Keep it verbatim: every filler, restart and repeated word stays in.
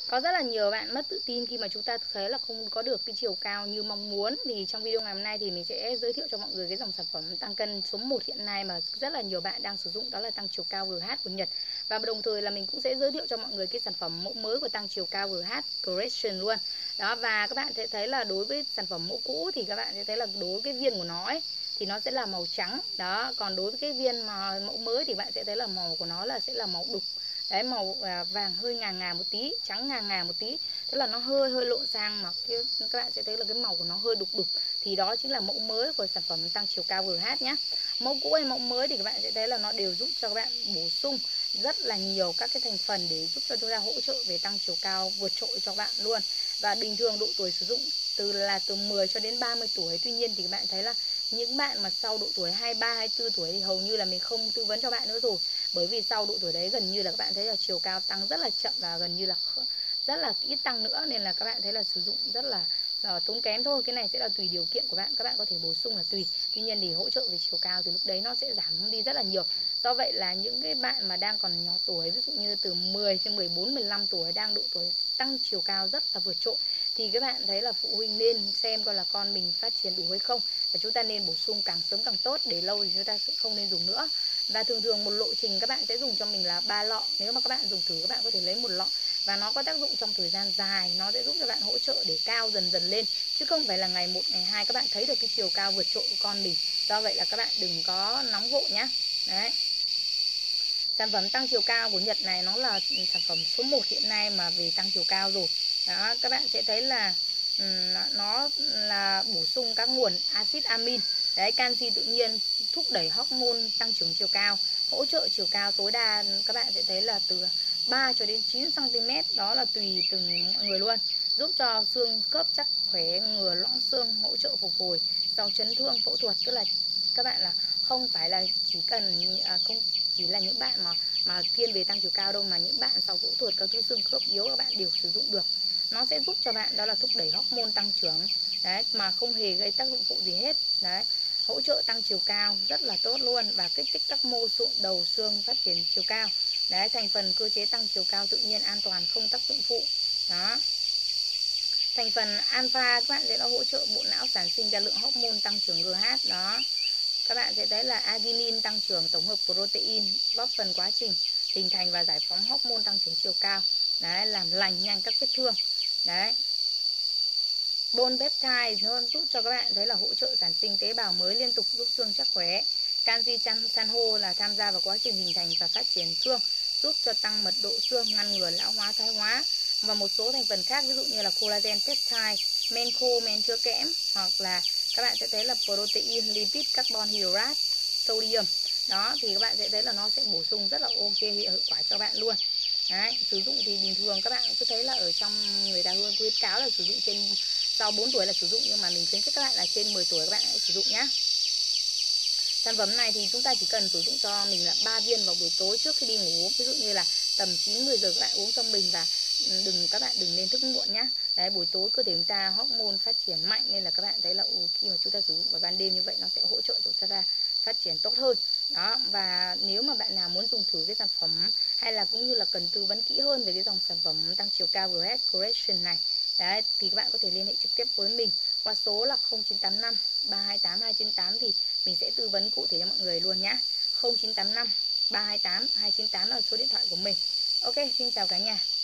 Có rất là nhiều bạn mất tự tin khi mà chúng ta thấy là không có được cái chiều cao như mong muốn. Thì trong video ngày hôm nay thì mình sẽ giới thiệu cho mọi người cái dòng sản phẩm tăng cân số một hiện nay mà rất là nhiều bạn đang sử dụng, đó là tăng chiều cao giê hát của Nhật. Và đồng thời là mình cũng sẽ giới thiệu cho mọi người cái sản phẩm mẫu mới của tăng chiều cao giê hát Correction luôn. Đó, và các bạn sẽ thấy là đối với sản phẩm mẫu cũ thì các bạn sẽ thấy là đối với cái viên của nó ấy, thì nó sẽ là màu trắng. Đó, còn đối với cái viên mà mẫu mới thì bạn sẽ thấy là màu của nó là sẽ là màu đục. Đấy, màu vàng hơi ngà ngà một tí, trắng ngà ngà một tí, tức là nó hơi hơi lộn sang, mà cái, các bạn sẽ thấy là cái màu của nó hơi đục đục, thì đó chính là mẫu mới của sản phẩm tăng chiều cao giê hát nhé. Mẫu cũ hay mẫu mới thì các bạn sẽ thấy là nó đều giúp cho các bạn bổ sung rất là nhiều các cái thành phần để giúp cho chúng ta hỗ trợ về tăng chiều cao vượt trội cho bạn luôn. Và bình thường độ tuổi sử dụng từ là từ mười cho đến ba mươi tuổi. Tuy nhiên thì các bạn thấy là những bạn mà sau độ tuổi hai mươi ba, hai mươi tư tuổi thì hầu như là mình không tư vấn cho bạn nữa rồi. Bởi vì sau độ tuổi đấy gần như là các bạn thấy là chiều cao tăng rất là chậm và gần như là rất là ít tăng nữa, nên là các bạn thấy là sử dụng rất là uh, tốn kém thôi. Cái này sẽ là tùy điều kiện của bạn, các bạn có thể bổ sung là tùy. Tuy nhiên thì hỗ trợ về chiều cao thì lúc đấy nó sẽ giảm đi rất là nhiều. Do vậy là những cái bạn mà đang còn nhỏ tuổi, ví dụ như từ mười cho mười bốn, mười lăm tuổi, đang độ tuổi tăng chiều cao rất là vượt trội, thì các bạn thấy là phụ huynh nên xem coi là con mình phát triển đủ hay không, và chúng ta nên bổ sung càng sớm càng tốt, để lâu thì chúng ta sẽ không nên dùng nữa. Và thường thường một lộ trình các bạn sẽ dùng cho mình là ba lọ. Nếu mà các bạn dùng thử, các bạn có thể lấy một lọ, và nó có tác dụng trong thời gian dài, nó sẽ giúp cho bạn hỗ trợ để cao dần dần lên, chứ không phải là ngày một ngày hai các bạn thấy được cái chiều cao vượt trội của con mình. Do vậy là các bạn đừng có nóng vội nhá. Đấy, sản phẩm tăng chiều cao của Nhật này nó là sản phẩm số một hiện nay mà về tăng chiều cao rồi. Đó, các bạn sẽ thấy là um, nó là bổ sung các nguồn axit amin, đấy, canxi tự nhiên, thúc đẩy hormone tăng trưởng chiều cao, hỗ trợ chiều cao tối đa. Các bạn sẽ thấy là từ ba cho đến chín xăng ti mét, đó là tùy từng mọi người luôn, giúp cho xương khớp chắc khỏe, ngừa loãng xương, hỗ trợ phục hồi sau chấn thương phẫu thuật. Tức là các bạn là không phải là chỉ cần à, không chỉ là những bạn mà mà thiên về tăng chiều cao đâu, mà những bạn sau phẫu thuật các thứ xương khớp yếu các bạn đều sử dụng được. Nó sẽ giúp cho bạn đó là thúc đẩy hormone tăng trưởng, đấy, mà không hề gây tác dụng phụ gì hết. Đấy, hỗ trợ tăng chiều cao rất là tốt luôn, và kích thích các mô sụn đầu xương phát triển chiều cao. Đấy, thành phần cơ chế tăng chiều cao tự nhiên, an toàn, không tác dụng phụ. Đó, thành phần alpha các bạn sẽ là hỗ trợ bộ não sản sinh ra lượng hormone tăng trưởng giê hát. Đó, các bạn sẽ thấy là arginine tăng trưởng tổng hợp protein, góp phần quá trình hình thành và giải phóng hormone tăng trưởng chiều cao. Đấy, làm lành nhanh các vết thương. Đấy, bone peptide nó giúp cho các bạn thấy là hỗ trợ sản sinh tế bào mới liên tục, giúp xương chắc khỏe. Canxi san hô là tham gia vào quá trình hình thành và phát triển xương, giúp cho tăng mật độ xương, ngăn ngừa lão hóa, thoái hóa. Và một số thành phần khác ví dụ như là collagen peptide, men khô, men chứa kẽm, hoặc là các bạn sẽ thấy là protein, lipid, carbon hydrate, sodium. Đó, thì các bạn sẽ thấy là nó sẽ bổ sung rất là ok, hiệu quả cho bạn luôn. Đấy, sử dụng thì bình thường các bạn cứ thấy là ở trong người ta khuyến cáo là sử dụng trên sau bốn tuổi là sử dụng, nhưng mà mình khuyến khích các bạn là trên mười tuổi các bạn hãy sử dụng nhé. Sản phẩm này thì chúng ta chỉ cần sử dụng cho mình là ba viên vào buổi tối trước khi đi ngủ. Ví dụ như là tầm chín mười giờ các bạn uống cho mình, và đừng các bạn đừng nên thức muộn nhá. Đấy, buổi tối cơ thể chúng ta hormone phát triển mạnh, nên là các bạn thấy là khi mà chúng ta sử dụng vào ban đêm như vậy nó sẽ hỗ trợ chúng ta phát triển tốt hơn. Đó, và nếu mà bạn nào muốn dùng thử cái sản phẩm, hay là cũng như là cần tư vấn kỹ hơn về cái dòng sản phẩm tăng chiều cao giê hát Correction này, đấy, thì các bạn có thể liên hệ trực tiếp với mình qua số là không chín tám năm ba hai tám hai chín tám, thì mình sẽ tư vấn cụ thể cho mọi người luôn nhá. Không chín tám năm ba hai tám hai chín tám là số điện thoại của mình. Ok, xin chào cả nhà.